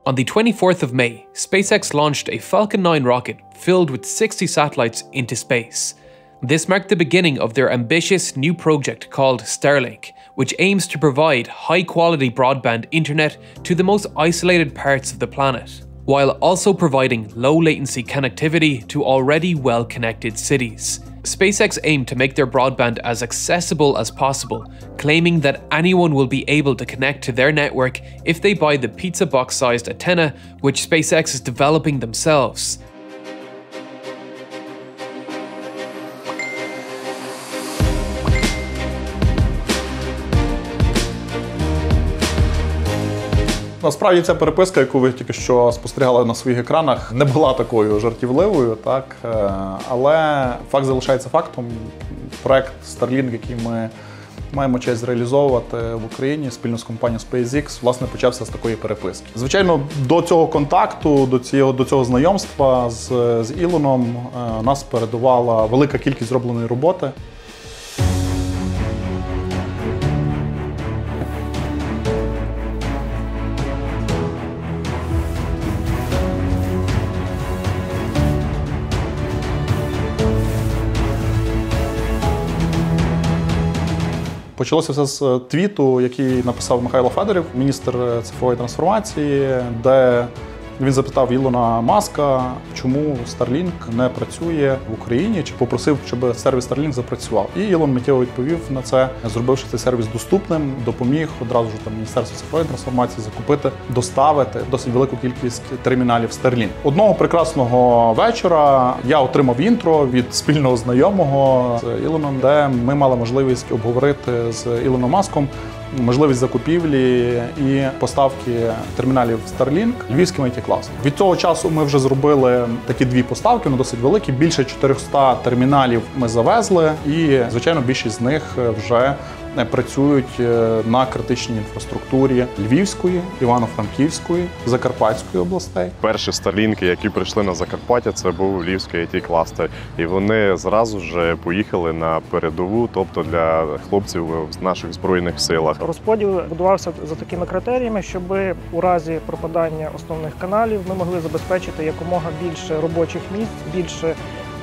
On the 24th of May, SpaceX launched a Falcon 9 rocket filled with 60 satellites into space. This marked the beginning of their ambitious new project called Starlink, which aims to provide high-quality broadband internet to the most isolated parts of the planet, while also providing low-latency connectivity to already well-connected cities. SpaceX aimed to make their broadband as accessible as possible, claiming that anyone will be able to connect to their network if they buy the pizza box-sized antenna, which SpaceX is developing themselves. Насправді ця переписка, яку ви тільки що спостерігали на своїх екранах, не була такою жартівливою, так? Але факт залишається фактом. Проект Starlink, який ми маємо честь реалізовувати в Україні спільно з компанією SpaceX, власне, почався з такої переписки. Звичайно, до цього контакту, до цього знайомства з Ілоном нас передувала велика кількість зробленої роботи. Почалося все з твіту, який написав Михайло Федорів, міністр цифрової трансформації, де він запитав Ілона Маска, чому Starlink не працює в Україні, чи попросив, щоб сервіс Starlink запрацював. І Ілон миттєво відповів на це, зробивши цей сервіс доступним, допоміг одразу ж Міністерству цифрової трансформації закупити, доставити досить велику кількість терміналів Starlink. Одного прекрасного вечора я отримав інтро від спільного знайомого з Ілоном, де ми мали можливість обговорити з Ілоном Маском можливість закупівлі і поставки терміналів Starlink львівським IT-класом. Від цього часу ми вже зробили такі дві поставки, вони досить великі. Більше 400 терміналів ми завезли і, звичайно, більшість з них вже працюють на критичній інфраструктурі Львівської, Івано-Франківської, Закарпатської областей. Перші старлінки, які прийшли на Закарпаття, це був Львівський IT-кластер. І вони зразу ж поїхали на передову, тобто для хлопців в наших Збройних силах. Розподіл будувався за такими критеріями, щоб у разі пропадання основних каналів ми могли забезпечити якомога більше робочих місць, більше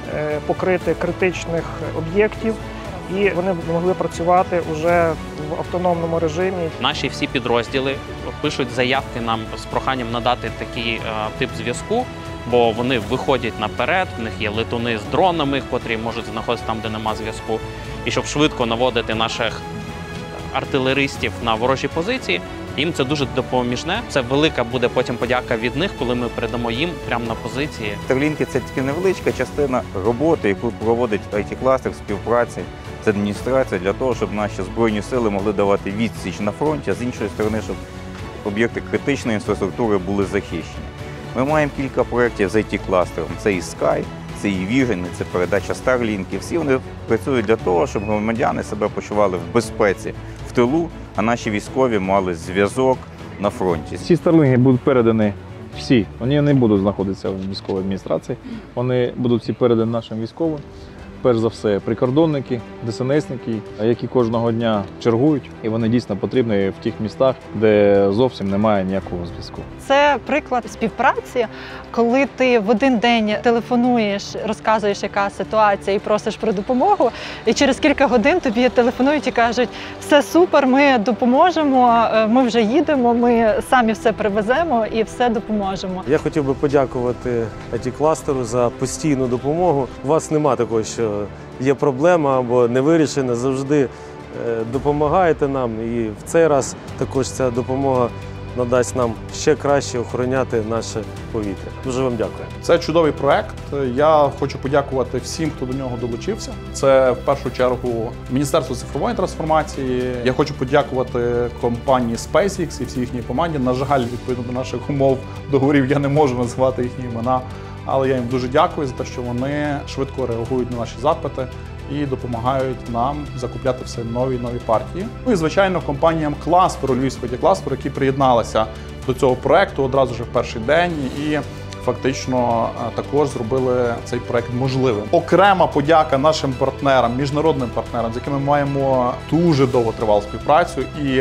покрити критичних об'єктів. І вони могли працювати вже в автономному режимі. Наші всі підрозділи пишуть заявки нам з проханням надати такий тип зв'язку, бо вони виходять наперед, в них є летуни з дронами, котрі можуть знаходитися там, де нема зв'язку. І щоб швидко наводити наших артилеристів на ворожі позиції, їм це дуже допоміжне. Це велика буде потім подяка від них, коли ми передамо їм прямо на позиції. Starlink – це тільки невеличка частина роботи, яку проводить IT-кластер в співпраці з адміністрацією для того, щоб наші Збройні сили могли давати відсіч на фронті, а з іншої сторони, щоб об'єкти критичної інфраструктури були захищені. Ми маємо кілька проєктів з IT-кластером. Це і Sky, це і Vision, це передача Starlink. Всі вони працюють для того, щоб громадяни себе почували в безпеці в тилу, а наші військові мали зв'язок на фронті. Ці Starlink будуть передані всі. Вони не будуть знаходитися в військовій адміністрації. Вони будуть всі передані нашим військовим. Перш за все, прикордонники, ДСНСники, які кожного дня чергують, і вони дійсно потрібні в тих містах, де зовсім немає ніякого зв'язку. Це приклад співпраці, коли ти в один день телефонуєш, розказуєш, яка ситуація, і просиш про допомогу, і через кілька годин тобі телефонують і кажуть: все супер, ми допоможемо, ми вже їдемо, ми самі все привеземо і все допоможемо. Я хотів би подякувати IT-кластеру за постійну допомогу. У вас нема такого, що є проблема або не вирішена, завжди допомагаєте нам, і в цей раз також ця допомога надасть нам ще краще охороняти наше повітря. Дуже вам дякую. Це чудовий проект. Я хочу подякувати всім, хто до нього долучився. Це в першу чергу Міністерство цифрової трансформації. Я хочу подякувати компанії SpaceX і всій їхній команді. На жаль, відповідно до наших умов договорів я не можу називати їхні імена. Але я їм дуже дякую за те, що вони швидко реагують на наші запити і допомагають нам закупляти все нові і нові партії. Ну і, звичайно, компаніям кластеру, Львівського кластеру, які приєдналися до цього проекту одразу ж в перший день і фактично також зробили цей проект можливим. Окрема подяка нашим партнерам, міжнародним партнерам, з якими ми маємо дуже довготривалу співпрацю. І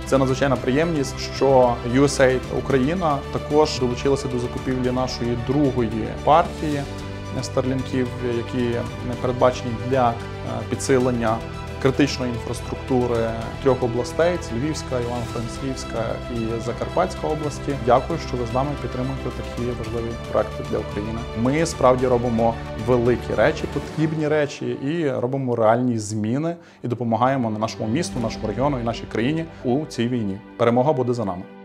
Це надзвичайна приємність, що USAID Україна також долучилася до закупівлі нашої другої партії старлінків, які передбачені для підсилення критичної інфраструктури 3 областей – це Львівська, Івано-Франківська і Закарпатська області. Дякую, що ви з нами підтримуєте такі важливі проекти для України. Ми справді робимо великі речі, потрібні речі і робимо реальні зміни і допомагаємо нашому місту, нашому регіону і нашій країні у цій війні. Перемога буде за нами.